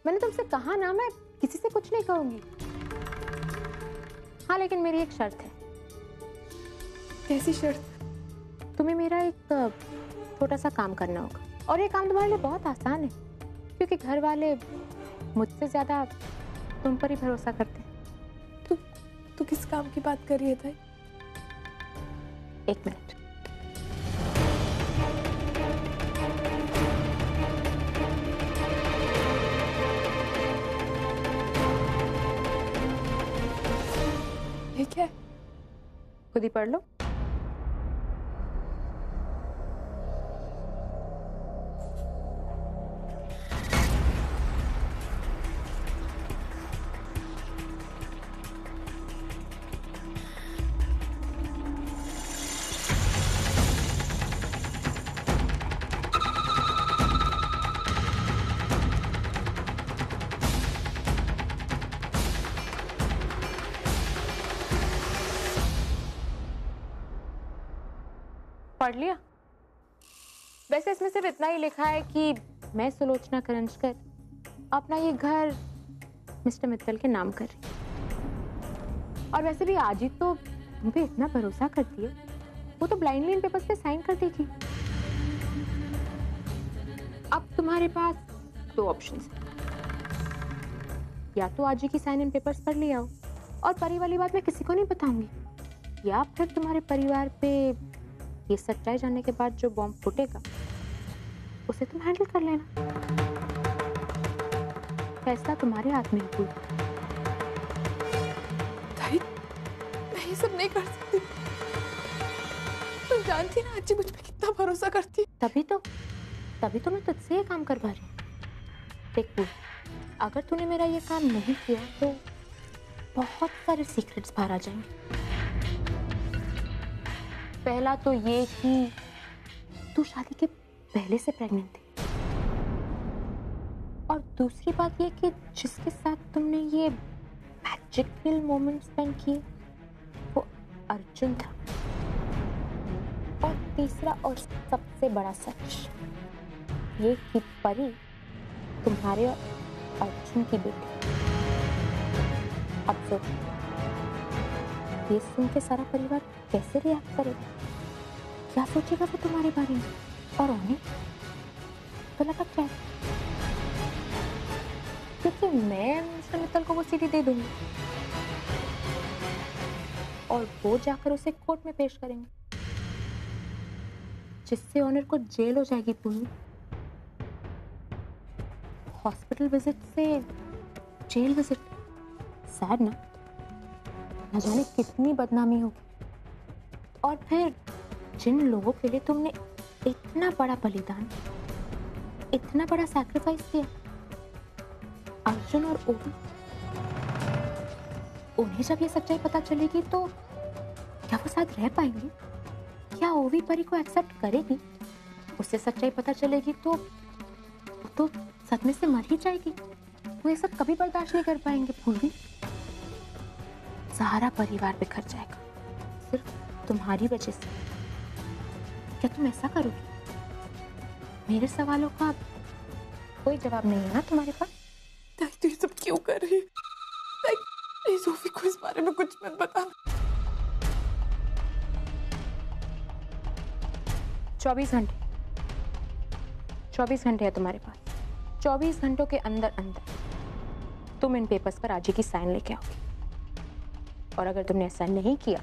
मैंने तुमसे कहा ना, मैं किसी से कुछ नहीं कहूंगी। हाँ, लेकिन मेरी एक शर्त है। कैसी शर्त? तुम्हें मेरा एक छोटा सा काम करना होगा, और ये काम तुम्हारे लिए बहुत आसान है, क्योंकि घर वाले मुझसे ज्यादा तुम पर ही भरोसा करते हैं। तू किस काम की बात कर रही है ताई? एक मिनट। ये क्या है? खुद ही पढ़ लो। पढ़ लिया? वैसे इसमें सिर्फ इतना ही लिखा है कि मैं सुलोचना करंजकर अपना ये घर मिस्टर मित्तल के नाम कर रही। और वैसे भी आज ही तो तुम पे इतना भरोसा करती है, वो तो ब्लाइंडली इन पेपर्स पे साइन कर देगी। अब तुम्हारे पास दो ऑप्शंस हैं, या तो आज ही की साइन इन पेपर्स पढ़ लिया हो और परी वाली बात मैं किसी को नहीं बताऊंगी, या फिर तुम्हारे परिवार पे ये सच्चाई जानने के बाद जो बॉम्ब फूटेगा उसे तुम हैंडल कर लेना। फैसला तुम्हारे हाथ में है। ताई, मैं ये सब नहीं कर सकती। तुम जानती ना आजी मुझ पे कितना भरोसा करती है। तभी तो मैं तुझसे ये काम करवा रही हूँ। देख पूजा, अगर तूने मेरा ये काम नहीं किया तो बहुत सारे सीक्रेट्स बाहर आ जाएंगे। पहला तो ये कि तू शादी के पहले से प्रेग्नेंट थी, और दूसरी बात ये कि जिसके साथ तुमने ये मैजिकल मोमेंट स्पेंड किए वो अर्जुन था। और तीसरा और सबसे बड़ा सच ये कि परी तुम्हारे और अर्जुन की बेटी। अब तो ये सुन के सारा परिवार कैसे रिएक्ट करेगा, क्या सोचेगा वो तुम्हारे बारे में, और उन्हें तो लटक जाए, क्योंकि मैं मिस्टर मित्तल को वो सीडी दे दूंगी और वो जाकर उसे कोर्ट में पेश करेंगे, जिससे ऑनर को जेल हो जाएगी। पूरी हॉस्पिटल विजिट से जेल विजिट, सैड ना? न जाने कितनी बदनामी होगी। और फिर जिन लोगों के लिए तुमने इतना बड़ा बलिदान, इतना बड़ा सैक्रिफाइस किया, अर्जुन और ओवी, उन्हें जब ये सच्चाई पता चलेगी तो क्या वो साथ रह पाएंगे? क्या ओवी परी को एक्सेप्ट करेगी? उससे सच्चाई पता चलेगी तो वो तो सदमे से मर ही जाएगी। वो ये सब कभी बर्दाश्त नहीं कर पाएंगे। पूरी सारा परिवार बिखर जाएगा सिर्फ तुम्हारी वजह से। क्या तुम ऐसा करोगी? मेरे सवालों का कोई जवाब नहीं है ना तुम्हारे पास? ताई, तू ये सब क्यों कर रही है? ताई, प्लीज ओवी को इस बारे में कुछ मत बताना। 24 घंटे है तुम्हारे पास। 24 घंटों के अंदर अंदर तुम इन पेपर्स पर आज ही की साइन लेके आओगी, और अगर तुमने ऐसा नहीं किया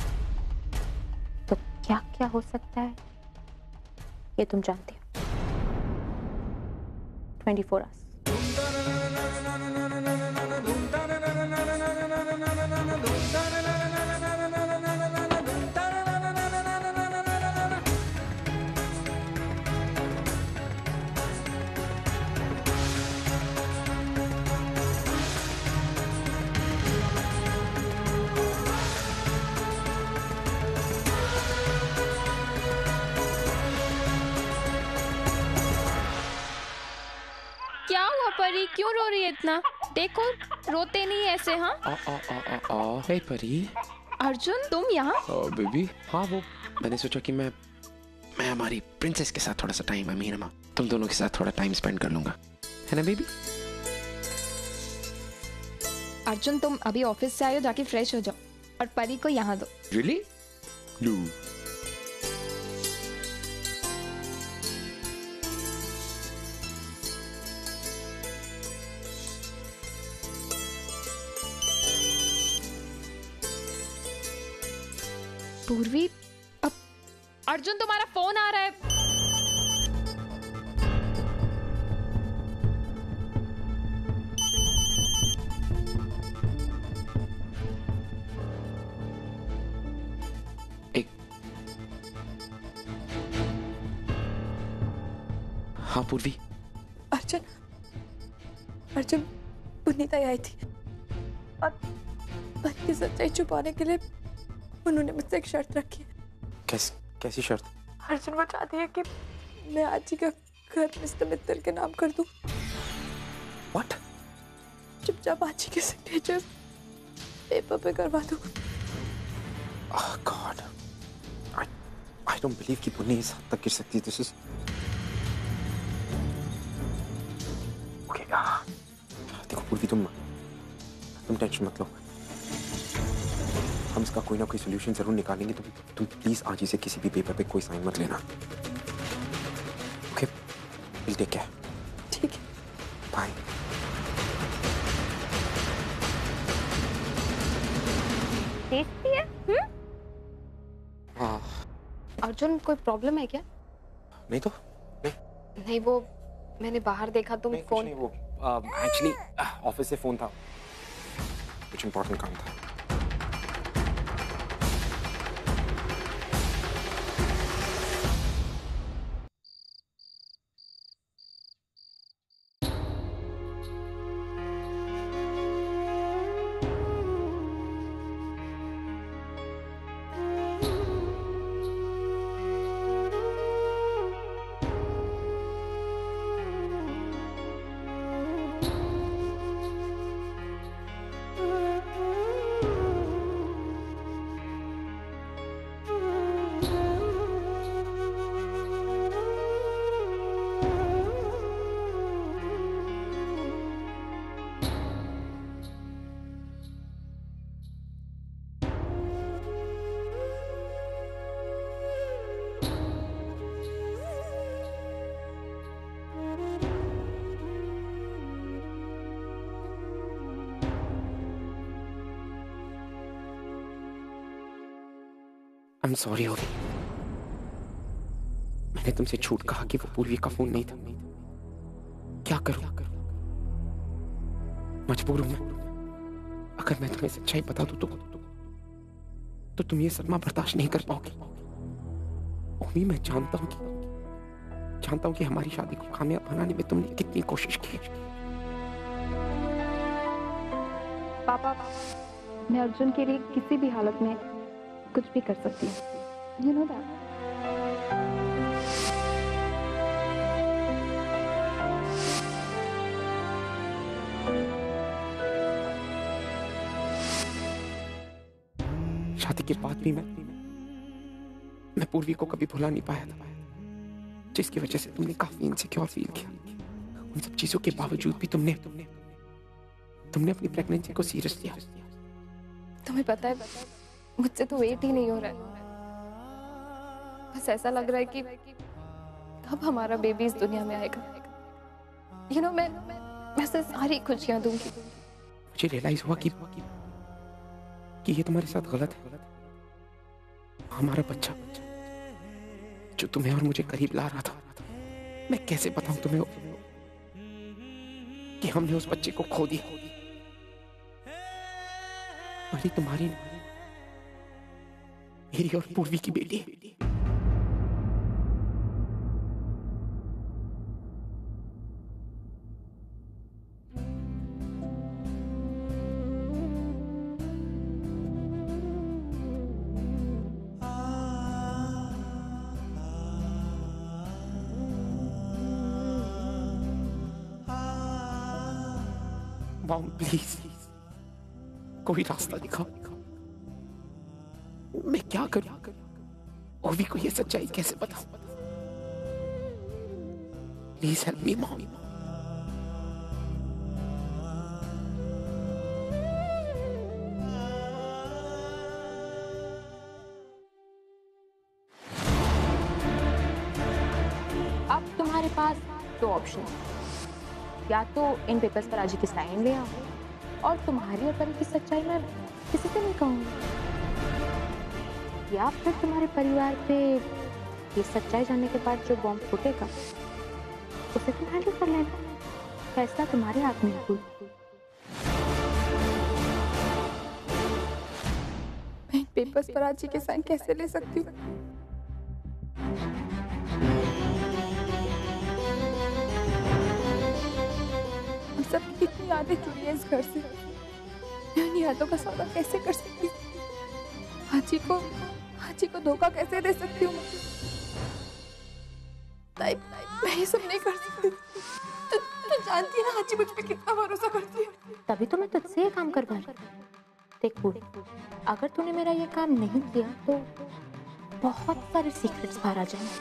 तो क्या क्या हो सकता है ये तुम जानती हो। 24 आवर्स। क्या हुआ परी, क्यों रो रही है इतना? देखो, रोते नहीं ऐसे। हाँ हे परी। अर्जुन, तुम यहाँ? बेबी, हाँ वो मैंने सोचा कि मैं हमारी प्रिंसेस के साथ थोड़ा सा टाइम, तुम दोनों के साथ थोड़ा टाइम स्पेंड कर लूंगा, है ना बेबी? अर्जुन तुम अभी ऑफिस से आए हो, जाके फ्रेश हो जाओ और परी को यहाँ दो। Really? No. पूर्वी, अब अर्जुन तुम्हारा फोन आ रहा है। एक हाँ पूर्वी। अर्जुन, अर्जुन, पुनीता आई थी और परी की सच्चाई छुपाने के लिए उन्होंने मुझसे एक शर्त रखी है। कैसी शर्त? अर्जुन वो चाहती है कि मैं आजी का घर मिस्टर मित्तल के नाम कर दूं। What? चुपचाप आजी के सिग्नेचर पेपर पे करवा दूं। Oh God. I don't believe कि पुन्नी इस हद तक गिर सकती है। This is okay. देखो पूर्वी, तुम टेंशन मत लो। हम इसका कोई ना कोई सोल्यूशन जरूर निकालेंगे। तुम प्लीज आज ही से किसी भी पेपर पे कोई साइन मत लेना। Okay, will take care. ठीक है, बाय। देखती है? हाँ। अर्जुन, कोई प्रॉब्लम है क्या? नहीं तो नहीं, वो मैंने बाहर देखा तुम नहीं, फोन। कुछ नहीं, वो एक्चुअली ऑफिस से फोन था, कुछ इम्पोर्टेंट काम था। I'm sorry होगी। मैंने तुमसे झूठ कहा कि वो पूर्वी का फोन नहीं था। क्या करूं? मजबूर हूं मैं। अगर मैं तुम्हें सच्चाई बता दूं तो तुम ये सदमा बर्दाश्त नहीं कर पाओगे। ओमी, मैं जानता हूं कि हमारी शादी को कामयाब बनाने में तुमने कितनी कोशिश की। पापा, मैं अर्जुन के लिए किसी भी हालत में कुछ भी कर सकती हूँ। You know that? शादी के बाद भी मैं पूर्वी को कभी भुला नहीं पाया था, जिसकी वजह से तुमने काफी इनसिक्योर फील किया। उन सब चीजों के बावजूद भी तुमने अपनी प्रेगनेंसी को सीरियस लिया। तुम्हें पता है, मुझसे तो वेट ही नहीं हो रहा है। बस ऐसा लग रहा है कि कब हमारा बेबी इस दुनिया में आएगा। You know, मैं उसे सारी खुशियां दूंगी। मुझे रियलाइज हुआ कि ये तुम्हारे साथ गलत है। हमारा बच्चा जो तुम्हें और मुझे करीब ला रहा था, मैं कैसे बताऊं तुम्हें कि हमने उस बच्चे को खो दिया। अरे तुम्हारी, मेरी और पूर्वी की बेटी है। मॉम, प्लीज कोई रास्ता दिखाओ। मैं क्या करूं? ओवी को ये सच्चाई कैसे बताऊं? Please help me mom. पास दो ऑप्शन है, या तो इन पेपर्स पर आजी की साइन ले आओ और तुम्हारी और परी की सच्चाई मैं किसी से नहीं कहूँगी, या फिर तुम्हारे परिवार पे ये सच्चाई जानने के बाद जो बॉम्ब फूटेगा उसे तुम हैंडल कर लेना। फैसला तुम्हारे हाथ में है। मैं पेपर्स पर आजी के साइन कैसे ले सकती हूँ? हम सब कितनी यादें जुड़ी है इस घर से। मैं उन यादों का सौदा कैसे कर सकती हूँ? आजी को धोखा कैसे दे सकती हूँ? मैं ये सब नहीं कर सकती। तो जानती है ना आजी मुझ पे कितना भरोसा करती है। तभी तो मैं तुझसे ये काम करवा रही हूँ। देख पूरी, अगर तूने मेरा ये काम नहीं किया तो बहुत सारे सीक्रेट्स बाहर आ जाएंगे।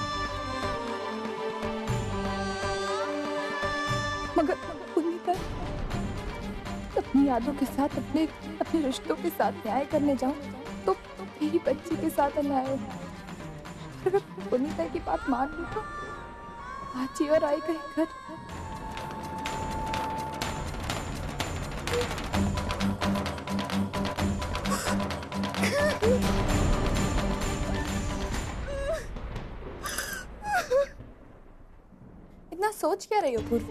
मगर पुनीता, अपनी यादों के साथ अपने रिश्तों के साथ न्याय करने जाऊं तो मेरी बच्ची के साथ अन्याय होगा। अगर मैं पुनीता की बात मान लूं तो आजी और आई का घर इतना सोच क्या रही हो पूर्व?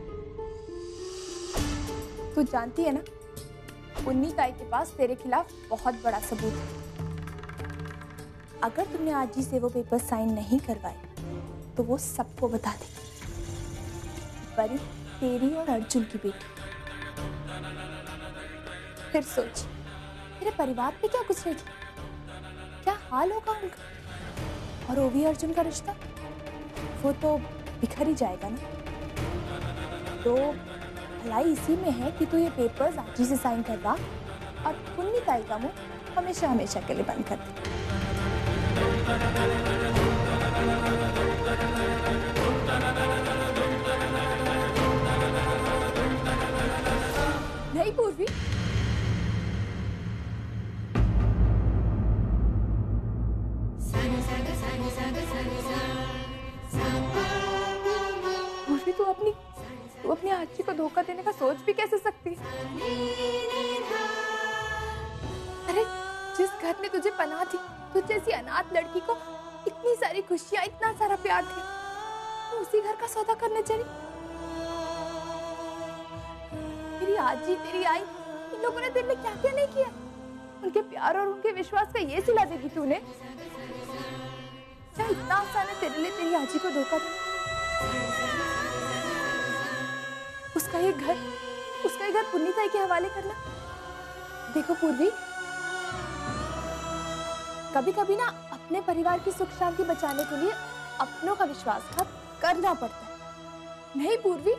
तू जानती है ना, पुन्नी ताई के पास तेरे खिलाफ बहुत बड़ा सबूत है। अगर तुमने आजी से वो पेपर साइन नहीं करवाए तो वो सबको बता देगी। परी तेरी और अर्जुन की बेटी। फिर सोच, तेरे परिवार पे क्या गुजरेगी, क्या हाल होगा उनका। और ओवी अर्जुन का रिश्ता, वो तो बिखर ही जाएगा ना। तो भलाई इसी में है कि तू ये पेपर्स आजी से साइन करवा और पुन्नी ताई का मुंह हमेशा हमेशा के लिए बंद कर दे। नहीं पूर्वी, पूर्वी तू अपनी आजी को धोखा देने का सोच भी कैसे सकती है? अरे जिस घर में तुझे पनाह थी, तुझ जैसी अनाथ लड़की को इतनी सारी खुशियां, इतना सारा प्यार थी, तो उसी घर का सौदा करने चली। तेरी आजी, तेरी आई, इन लोगों ने तेरे लिए क्या क्या नहीं किया। उनके प्यार और उनके विश्वास का ये सिला देगी तूने? क्या इतना आसान है तेरे लिए तेरी आजी को धोखा देना? उसका ये घर पुन्नी ताई के हवाले करना। देखो पूर्वी, कभी कभी ना अपने परिवार की सुख शांति बचाने के लिए अपनों का विश्वासघात करना पड़ता है। नहीं पूर्वी,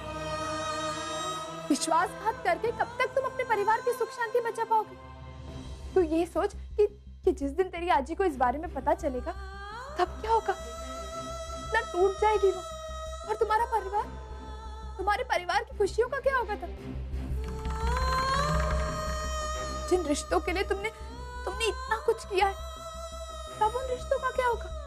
विश्वासघात करके कब तक तुम अपने परिवार की सुख शांति बचा पाओगे? तू ये सोच कि जिस दिन तेरी आजी को इस बारे में पता चलेगा तब क्या होगा? ना टूट जाएगी वो। और तुम्हारे परिवार की खुशियों का क्या होगा तब? जिन रिश्तों के लिए तुमने इतना कुछ किया है, तब उन रिश्तों का क्या होगा?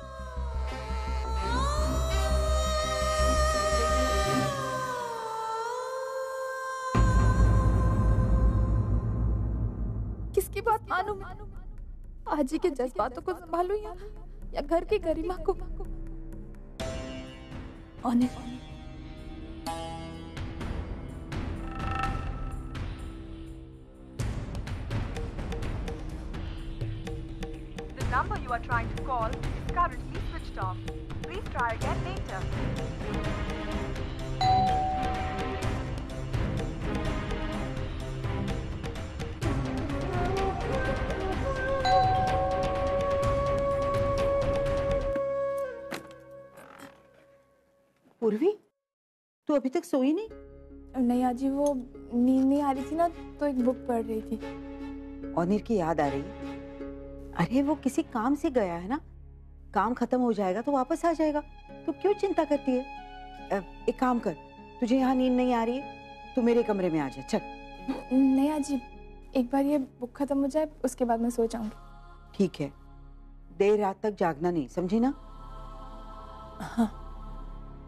किसकी बात मानूं मैं? आजी के जज्बातों को संभालूं या घर की गरिमा को? ऑनिल, The number you are trying to call is currently switched off. Please try again later. पूर्वी, तू अभी तक सोई नहीं? नहीं आजी, वो नींद नहीं आ रही थी ना, तो एक बुक पढ़ रही थी। ऑनिर की याद आ रही? अरे वो किसी काम से गया है ना, काम खत्म हो जाएगा तो वापस आ जाएगा। तू क्यों चिंता करती है? एक काम कर, तुझे यहाँ नींद नहीं आ रही है, तू मेरे कमरे में आ जा। चल। नहीं आजी, एक बार ये बुक खत्म हो जाए उसके बाद मैं सो जाऊंगी। ठीक है, देर रात तक जागना नहीं, समझी ना? हाँ।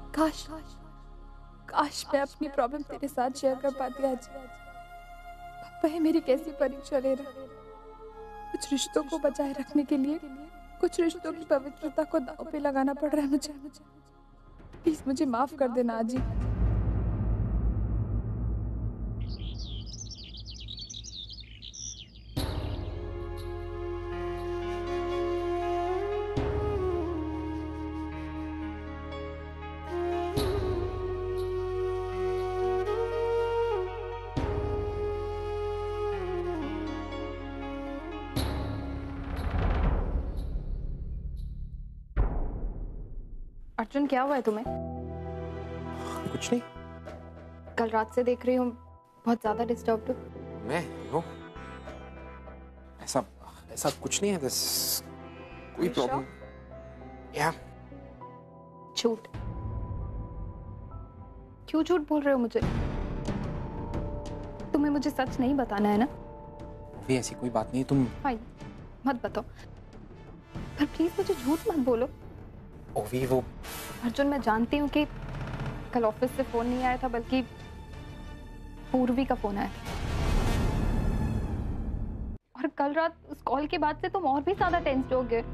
काश काश मैं अपनी प्रॉब्लम तेरे साथ शेयर कर पाती आज। पापा है मेरी कैसी परीक्षा ले रहे। कुछ रिश्तों को बचाए रखने के लिए कुछ रिश्तों की पवित्रता को दांव पे लगाना पड़ रहा है मुझे। प्लीज मुझे माफ कर देना आजी। अर्जुन क्या हुआ है तुम्हें? कुछ नहीं। कल रात से देख रही हूँ बहुत ज्यादा डिस्टर्ब हो। मैं नो ऐसा ऐसा कुछ नहीं है। बस कोई You sure? प्रॉब्लम या झूठ क्यों झूठ बोल रहे हो मुझे? तुम्हें मुझे सच नहीं बताना है ना? भी ऐसी कोई बात नहीं। तुम फाइन मत बताओ, पर प्लीज मुझे झूठ मत बोलो। ओवी वो अर्जुन मैं जानती हूँ कि कल ऑफिस से फोन नहीं आया था बल्कि पूर्वी का फोन आया था। और कल रात उस कॉल के बाद से तुम और भी ज्यादा टेंस्ड हो गए।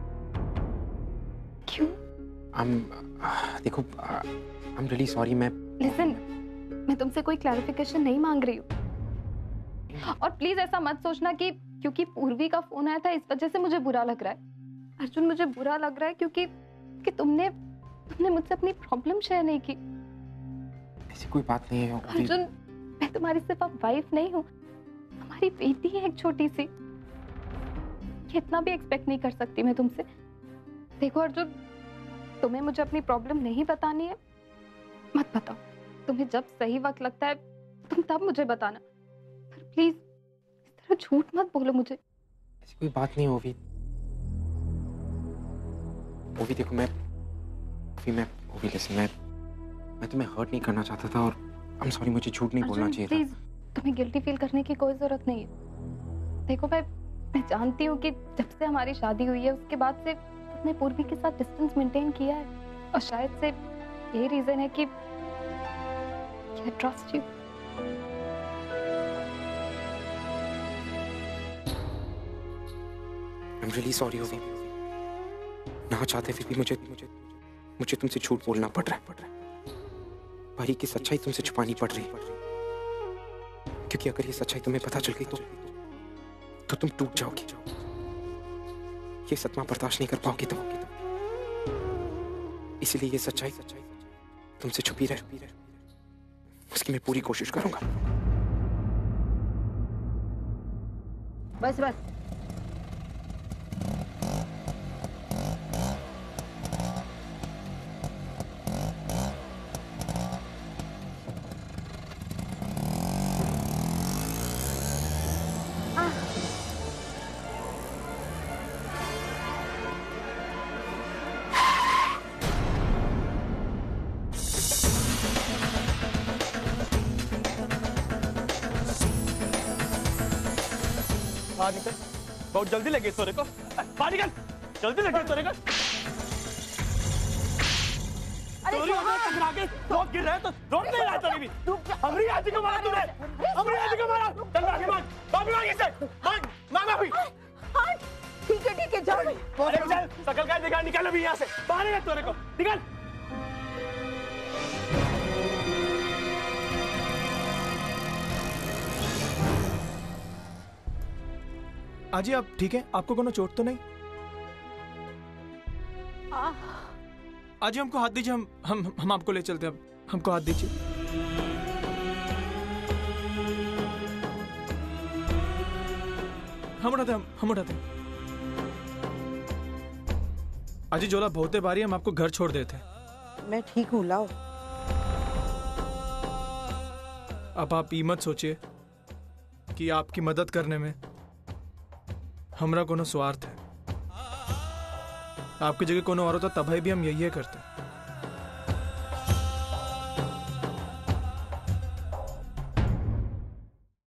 क्यों? देखो आई एम रियली सॉरी। मैं लिसन, मैं तुमसे कोई क्लैरिफिकेशन नहीं मांग रही हूँ और प्लीज ऐसा मत सोचना कि क्योंकि पूर्वी का फोन आया था इस वजह से मुझे बुरा लग रहा है। अर्जुन मुझे बुरा लग रहा है क्योंकि तुमने मुझसे अपनी प्रॉब्लम शेयर नहीं की। ऐसी कोई बात नहीं है अर्जुन मैं तुम्हारी सिर्फ अब वाइफ नहीं हूँ, हमारी बेटी है एक छोटी सी। इतना भी एक्सपेक्ट नहीं कर सकती मैं तुमसे। देखो अर्जुन, तुम्हें मुझे अपनी प्रॉब्लम नहीं बतानी है मत बताओ। तुम्हें जब सही वक्त लगता है तुम तब मुझे बताना, पर प्लीज इस तरह झूठ मत बोलो मुझे। ऐसी कोई बात नहीं ओवी। ओवी देखो मैं तुम्हें हर्ट नहीं करना चाहता था और आई एम सॉरी। मुझे झूठ नहीं बोलना चाहिए था। प्लीज तुम्हें गिल्टी फील करने की कोई जरूरत नहीं है। देखो मैं जानती हूँ कि जब से हमारी शादी हुई है उसके बाद से तुमने पूर्वी के साथ डिस्टेंस मेंटेन किया है और शायद से यही रीजन है कि I trust you। I'm really sorry ओवी। ना चाहते फिर भी मुझे तुमसे झूठ बोलना पड़ रहा है। भाई की सच्चाई तुमसे छुपानी पड़ रही है क्योंकि अगर ये सच्चाई तुम्हें पता चल गई तो तुम टूट जाओगी। ये सदमा बर्दाश्त नहीं कर पाओगी तुम। इसीलिए ये सच्चाई तुमसे छुपी रहे उसकी मैं पूरी कोशिश करूंगा। बस बस बाहर निकल, बहुत जल्दी लगे सोरे को। बाहर निकल, जल्दी लगे सोरे को। अरे टकरा के लोग गिर रहे हैं तो रोक नहीं रहा तभी भी। हमरी आदमी को मारा तूने, हमरी आदमी को मारा। चल आगे मांग इसे, मांग अभी। हाँ ठीक है जाओ। अरे चल, सकल का दिखा, निकल अभी यहाँ से। बाहर निकल सोरे को, निकल। आजी आप ठीक है? आपको कोनो चोट तो नहीं? आजी हमको हाथ दीजिए, हम आपको ले चलते हैं। अब हमको हाथ दीजिए। हम उठाते हैं। आजी जोला बहुते बारी हम आपको घर छोड़ देते हैं। मैं ठीक हूँ, लाओ। अब आप ये मत सोचिए कि आपकी मदद करने में हमरा कोनो स्वार्थ है। आपकी जगह कोनो और होता तभी भी हम यही करते।